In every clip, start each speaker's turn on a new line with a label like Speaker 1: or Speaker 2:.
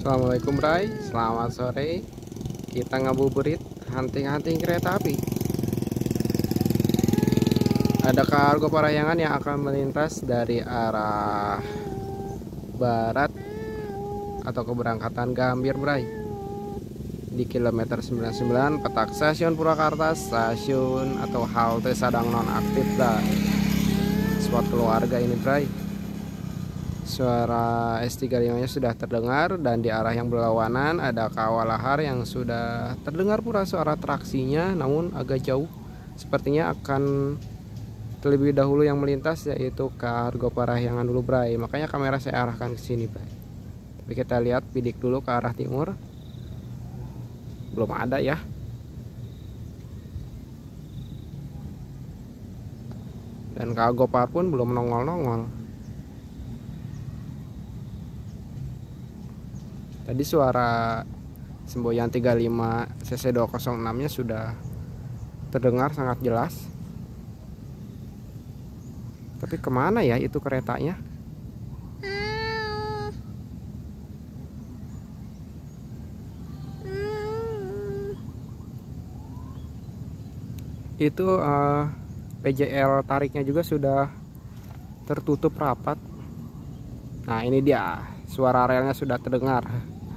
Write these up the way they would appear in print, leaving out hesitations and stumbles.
Speaker 1: Assalamualaikum Bray, selamat sore. Kita ngabuburit hunting-hunting kereta api. Ada kargo Parahyangan yang akan melintas dari arah barat atau keberangkatan Gambir Bray. Di kilometer 99 petak stasiun Purwakarta, stasiun atau halte sedang nonaktif Bray. Spot keluarga ini Bray. Suara S35 nya sudah terdengar, dan di arah yang berlawanan ada kawah lahar yang sudah terdengar pula suara traksinya, namun agak jauh. Sepertinya akan terlebih dahulu yang melintas, yaitu kargo Parahyangan dulu Bray. Makanya kamera saya arahkan ke sini Bray. Tapi kita lihat bidik dulu ke arah timur. Belum ada ya. Dan kargo Par pun belum nongol-nongol. Tadi suara semboyan 35 CC206 nya sudah terdengar sangat jelas. Tapi kemana ya itu keretanya? Itu PJL tariknya juga sudah tertutup rapat. Nah ini dia, suara relnya sudah terdengar.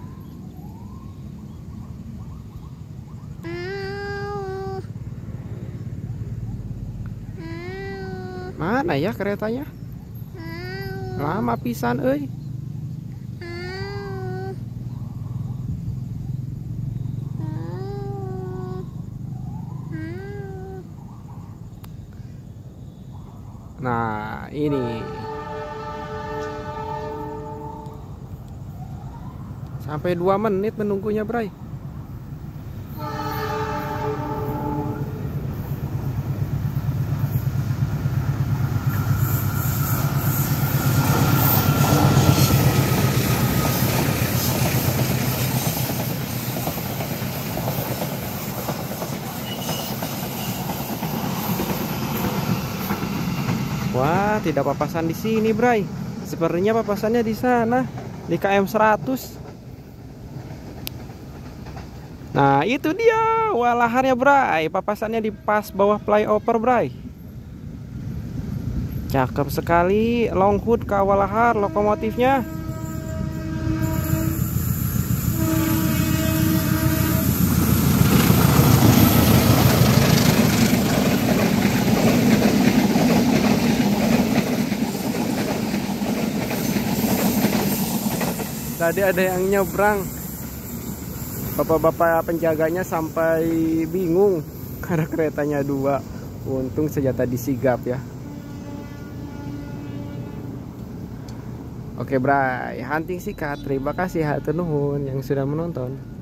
Speaker 1: Mana ya keretanya? Lama pisan euy. Nah, ini. Sampai 2 menit menunggunya, Bray. Wah, tidak papasan di sini, Bray. Sepertinya papasannya di sana, di KM 100. Nah, itu dia walahannya, Bray. Papasannya di pas bawah flyover, Bray. Cakep sekali, long hood kawah lahar lokomotifnya. Tadi ada yang nyebrang, bapak-bapak penjaganya sampai bingung karena keretanya 2. Untung saja tadi sigap ya. Oke Bray, hunting sikat. Terima kasih hatur nuhun yang sudah menonton.